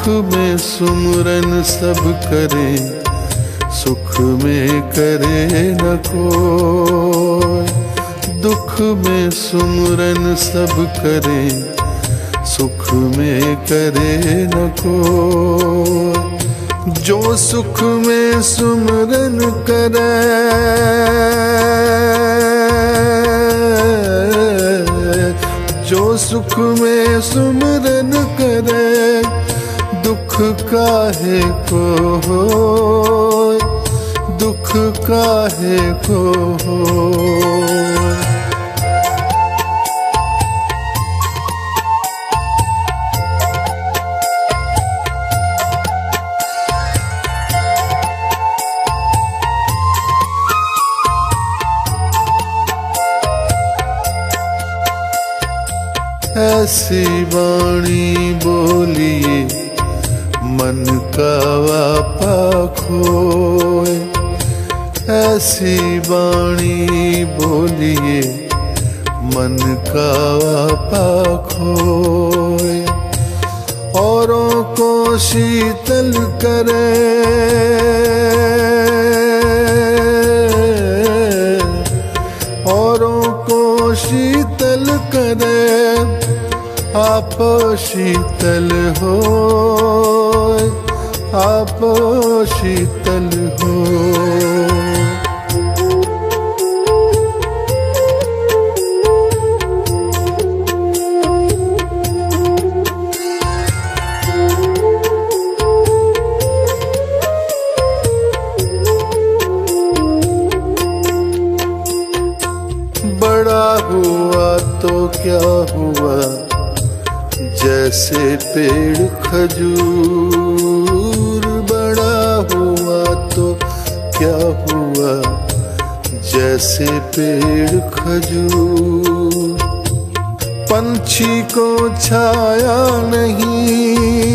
में सुमरन सब करें, सुख में करे न कोई। दुख में सुमरन सब करें, सुख में करे न कोई। जो सुख में सुमरन करे, जो सुख में सुमरन करे, दुख काहे को होय, दुख काहे को होय। ऐसी वाणी बोलिए मन का वापा खोए, ऐसी वाणी बोलिए मन का वापा खोए। औरों को शीतल करे, औरों को शीतल करे, आप शीतल हो, आप शीतल हो। बड़ा हुआ तो क्या हुआ, जैसे पेड़ खजूर। बड़ा हुआ तो क्या हुआ, जैसे पेड़ खजूर। पंछी को छाया नहीं,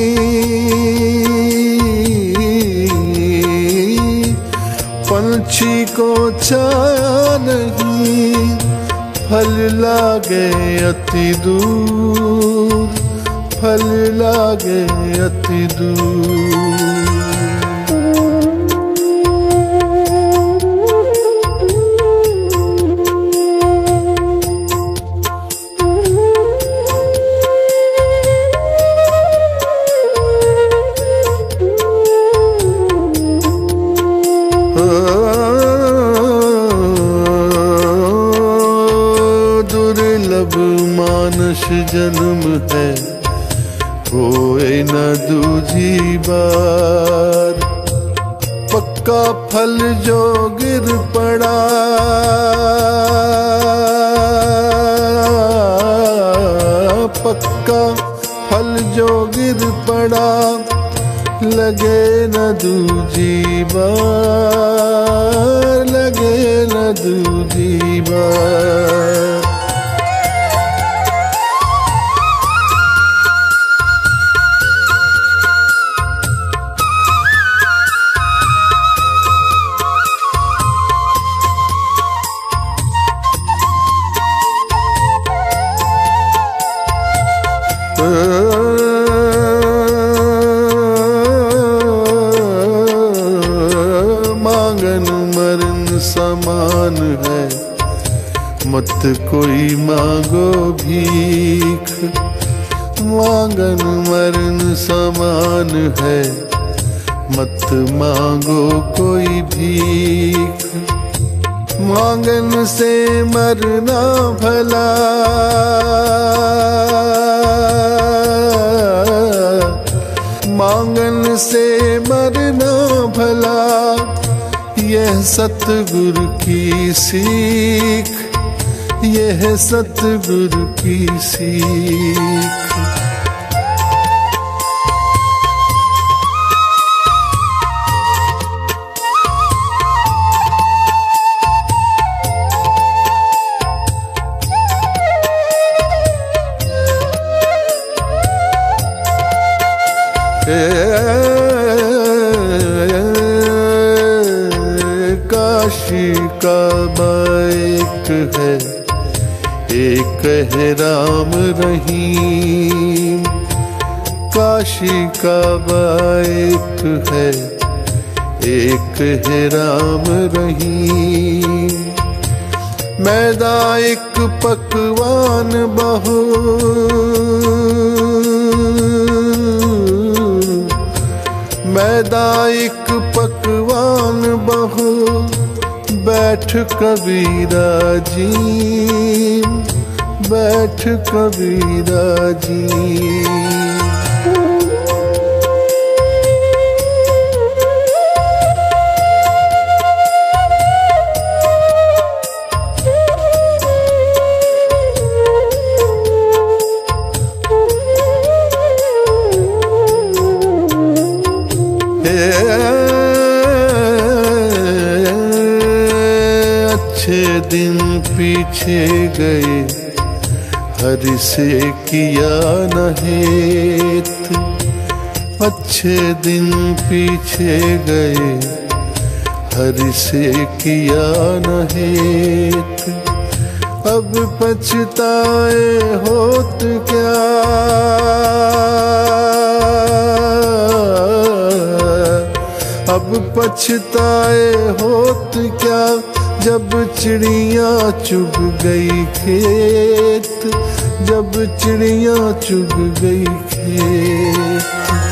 पंछी को छाया नहीं, फल लागे अति दूर, फल लागे अति दूर। दुर्लभ मानुष जन्म है, होए न दूजी बार। पक्का फल जो गिर पड़ा, पक्का फल जो गिर पड़ा, लगे न दूजी बार, लगे न दूजी बार। मांगन मरण समान है, मत कोई मांगो भीख। मांगन मरण समान है, मत मांगो कोई भीख। मांगन से मरना भला, मांगन से मरना भला, यह सतगुरु की सीख, यह सतगुरु की सीख। काशी का बाइक है, एक है राम रहीम। काशी का एक है, एक है राम रहीम। मैदा एक पकवान बहु, मैदा एक पकवान बहु, बैठ कबीरा जी, बैठ कबीरा जी। अच्छे दिन पीछे गए, हरि से किया न हेत। अच्छे दिन पीछे गए, हरि से किया न हेत। अब पछताए होत क्या, अब पछताए होत क्या, जब चिड़िया चुग गई खेत, जब चिड़िया चुग गई खेत।